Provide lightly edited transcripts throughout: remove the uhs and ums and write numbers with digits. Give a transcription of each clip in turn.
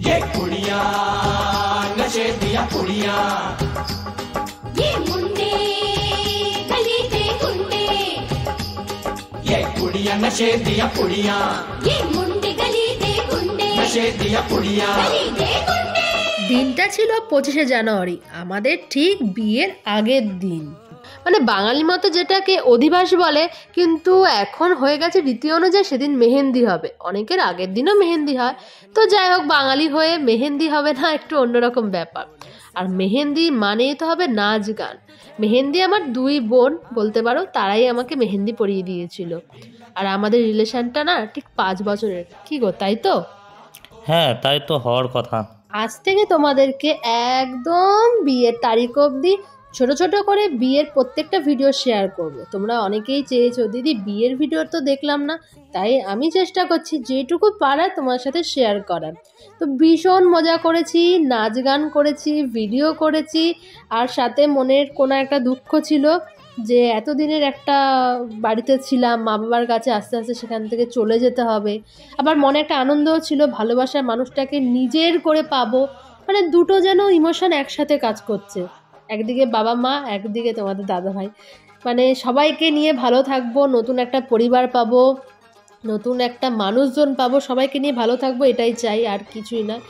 ये कुड़ियां नशे दिया कुड़ियां, ये मुंडे गली दे गुंडे, ये कुड़ियां नशे दिया कुड़ियां, ये मुंडे गली दे गुंडे, नशे दिया कुड़ियां। गली दे गुंडे। দিনটা ছিল 25শে জানুয়ারি, আমাদের ঠিক বিয়ের আগের দিন। মানে বাঙালি মতো যেটাকে অধিবাস বলে, কিন্তু এখন হয়ে গেছে রীতি অনুযায়ী সেদিন মেহেন্দি হবে। অনেকের আগের দিনও মেহেন্দি হয়, তো যাই হোক বাঙালি হয়ে মেহেন্দি হবে না একটু অন্যরকম ব্যাপার। আর মেহেন্দি মানেই তো হবে নাচ গান। মেহেন্দি আমার 2 বোন বলতে পারো, তারাই আমাকে মেহেন্দি পরিয়ে দিয়েছিল। আর আমাদের রিলেশনটা না ঠিক 5 বছরের। কি গো, তাই তো? হ্যাঁ, তাই তো হওয়ার কথা। আজ থেকে তোমাদেরকে একদম বিয়ের তারিখ অবধি ছোট ছোট করে বিয়ের প্রত্যেকটা ভিডিও শেয়ার করব। তোমরা অনেকেই চেয়েছো দিদি বিয়ের ভিডিও তো দেখলাম না, তাই আমি চেষ্টা করছি যেটুকু পারা তোমার সাথে শেয়ার করার। তো ভীষণ মজা করেছি, নাচ গান করেছি, ভিডিও করেছি, আর সাথে মনের কোনো একটা দুঃখ ছিল যে এতদিনের একটা বাড়িতে ছিলাম, মা বাবার কাছে আস্তে আস্তে সেখান থেকে চলে যেতে হবে। আবার মনে একটা আনন্দও ছিল, ভালোবাসার মানুষটাকে নিজের করে পাবো। মানে দুটো যেন ইমোশন একসাথে কাজ করছে, একদিকে বাবা মা, একদিকে তোমাদের দাদা ভাই। মানে সবাইকে নিয়ে ভালো থাকবো, নতুন একটা পরিবার পাবো, নতুন একটা মানুষজন পাবো, সবাইকে নিয়ে ভালো থাকবো, এটাই চাই, আর কিছুই না।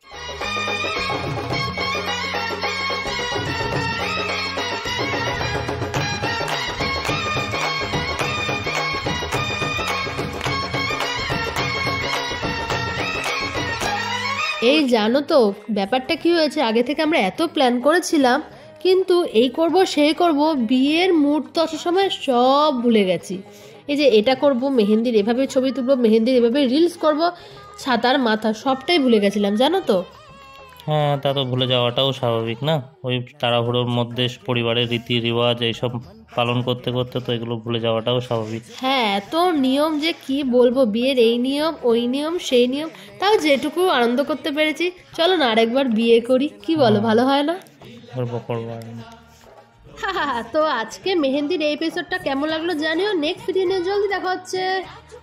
এই জানো তো ব্যাপারটা কি হয়েছে, আগে থেকে আমরা এত প্ল্যান করেছিলাম, কিন্তু এই করব সেই করব, বিয়ের মুহূর্ত আসার সময় সব ভুলে গেছি। এই যে এটা করব, মেহেন্দির এভাবে ছবি তুলবো, মেহেন্দির এভাবে রিলস করব, ছাতার মাথা সবটাই ভুলে গেছিলাম জানো তো। হ্যাঁ, তা তো ভুলে যাওয়াটাও স্বাভাবিক না? ওই তাড়াহুড়োর মধ্যে পরিবারের রীতি রেওয়াজ এইসব পালন করতে করতে তো এগুলো ভুলে যাওয়াটাও স্বাভাবিক। হ্যাঁ, এত নিয়ম যে কি বলবো, বিয়ের এই নিয়ম ওই নিয়ম সেই নিয়ম, তাও যেটুকু আনন্দ করতে পেরেছি। চলো না আরেকবার বিয়ে করি, কি বলো, ভালো হয় না? করবো। তো আজকে মেহেন্দির এই এপিসোডটা কেমন লাগলো জানিও। নেক্সট ভিডিও নিয়ে জলদি দেখা হচ্ছে।